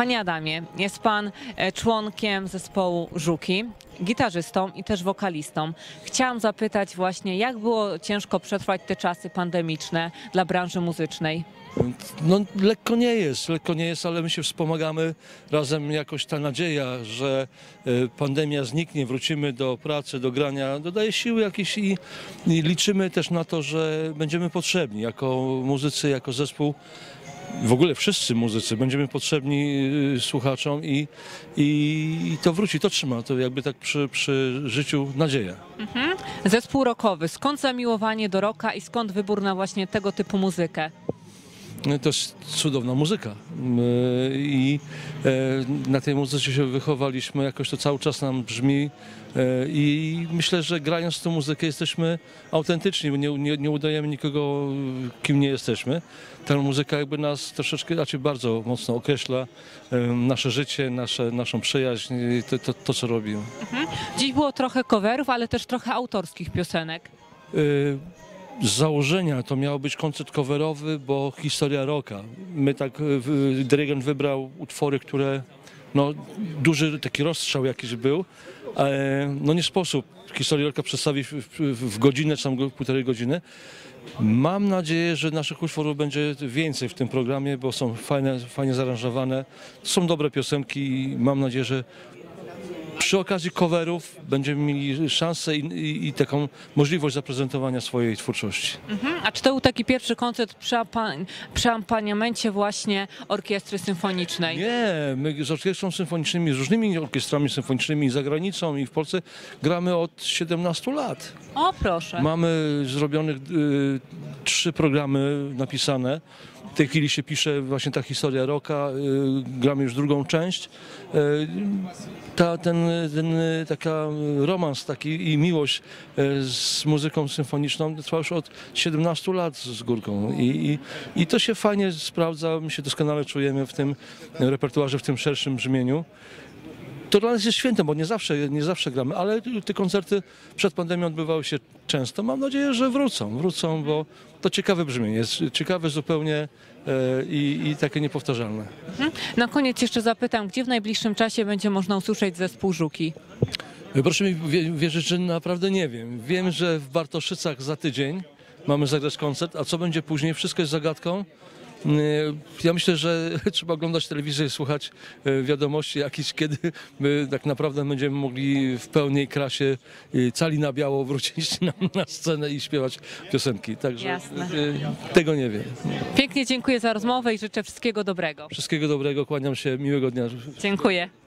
Panie Adamie, jest pan członkiem zespołu Żuki, gitarzystą i też wokalistą. Chciałam zapytać właśnie, jak było ciężko przetrwać te czasy pandemiczne dla branży muzycznej? No, lekko nie jest, ale my się wspomagamy razem. Jakoś ta nadzieja, że pandemia zniknie, wrócimy do pracy, do grania, dodaje siły jakieś i liczymy też na to, że będziemy potrzebni jako muzycy, jako zespół. W ogóle wszyscy muzycy będziemy potrzebni słuchaczom i to wróci, to trzyma, to jakby tak przy życiu nadzieja. Zespół rockowy, skąd zamiłowanie do rocka i skąd wybór na właśnie tego typu muzykę? To jest cudowna muzyka i na tej muzyce się wychowaliśmy, jakoś to cały czas nam brzmi i myślę, że grając tę muzykę jesteśmy autentyczni, nie udajemy nikogo, kim nie jesteśmy. Ta muzyka jakby nas troszeczkę, raczej bardzo mocno określa nasze życie, naszą przyjaźń, to co robimy. Dziś było trochę coverów, ale też trochę autorskich piosenek. Z założenia to miał być koncert coverowy, bo historia rocka. My tak, dyrygent wybrał utwory, które, no, duży taki rozstrzał jakiś był. No nie sposób historię rocka przedstawić w godzinę, czy tam półtorej godziny. Mam nadzieję, że naszych utworów będzie więcej w tym programie, bo są fajnie zaaranżowane. Są dobre piosenki i mam nadzieję, że przy okazji coverów będziemy mieli szansę i taką możliwość zaprezentowania swojej twórczości. A czy to był taki pierwszy koncert przy akompaniamencie właśnie orkiestry symfonicznej? Nie, my z orkiestrą symfonicznymi, z różnymi orkiestrami symfonicznymi za granicą i w Polsce gramy od 17 lat. O, proszę. Mamy zrobionych 3 programy napisane. W tej chwili się pisze właśnie ta historia rocka, gramy już drugą część. Taka romans taki i miłość z muzyką symfoniczną trwa już od 17 lat z górką i to się fajnie sprawdza, my się doskonale czujemy w tym repertuarze, w tym szerszym brzmieniu. To dla nas jest świętem, bo nie zawsze gramy, ale te koncerty przed pandemią odbywały się często. Mam nadzieję, że wrócą, bo to ciekawe brzmienie, jest ciekawe zupełnie i takie niepowtarzalne. Na koniec jeszcze zapytam, gdzie w najbliższym czasie będzie można usłyszeć zespół Żuki? Proszę mi wierzyć, że naprawdę nie wiem. Wiem, że w Bartoszycach za tydzień mamy zagrać koncert, a co będzie później, wszystko jest zagadką. Ja myślę, że trzeba oglądać telewizję i słuchać wiadomości jakichś, kiedy my tak naprawdę będziemy mogli w pełnej krasie cali na biało wrócić na scenę i śpiewać piosenki. Także Jasne. Tego nie wiem. Pięknie dziękuję za rozmowę i życzę wszystkiego dobrego. Wszystkiego dobrego, kłaniam się, miłego dnia. Dziękuję.